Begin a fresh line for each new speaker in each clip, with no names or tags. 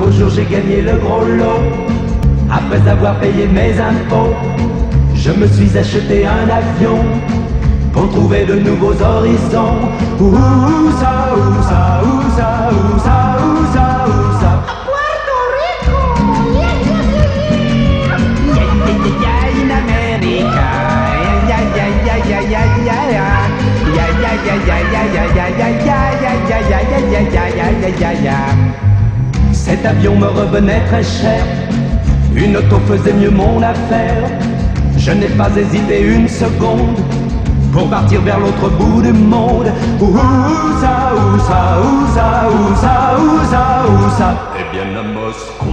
beau jour j'ai gagné le gros lot. Après avoir payé mes impôts, je me suis acheté un avion pour trouver de nouveaux horizons. Où ça, où ça, où ça, où ça, où ça, où ça?
A Puerto Rico!
In America. Cet avion me revenait très cher, une auto faisait mieux mon affaire. Je n'ai pas hésité une seconde pour partir vers l'autre bout du monde. Où ça, où ça, où ça, où ça, où ça, où ça?
Eh bien à Moscou.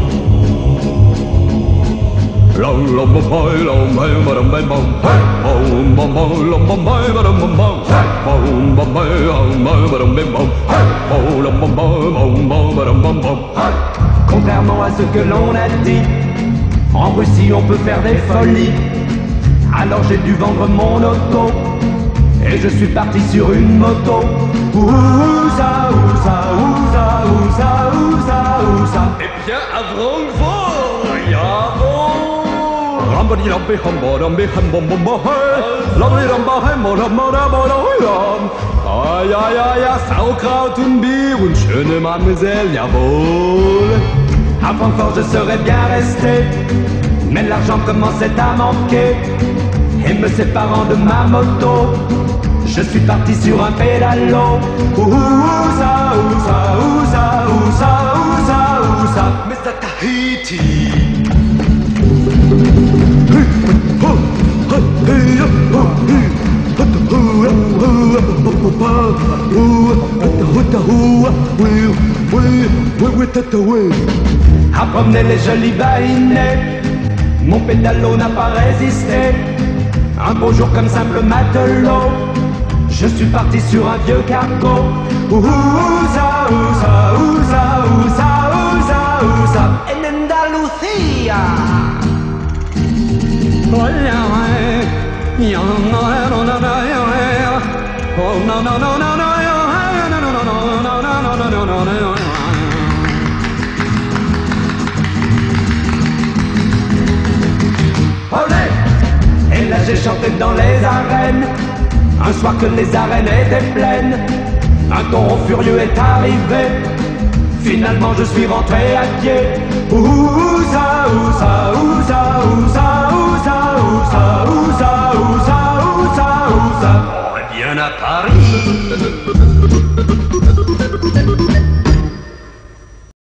Contrairement à ce que l'on a dit, en Russie on peut faire des folies. Alors j'ai dû vendre mon auto et je suis parti sur une moto. Où ça, où ça, où ça, où ça, où ça, où ça?
Eh bien à Francfort. Sauerkraut und Bier und schöne Mademoiselle, jawohl.
À Francfort je serais bien resté, mais l'argent commençait à manquer. Et me séparant de ma moto, je suis parti sur un pédalo. Où ça, où ça, où ça, où ça, où ça, où ça?
Mr. Tahiti.
À promener les jolis baïnets, mon pédalo n'a pas résisté. Un beau jour comme simple matelot, je suis parti sur un vieux cargo. Où ça, où ça, où ça, où ça, où ça, où ça?
En Andalucía!
Olé! Et là j'ai chanté dans les arènes, un soir que les arènes étaient pleines. Un taureau furieux est arrivé, finalement je suis rentré à pied. Où ça, où ça, où ça, où ça, où ça, où ça, où ça, où ça, où ça, où ça?
Eh bien à Paris.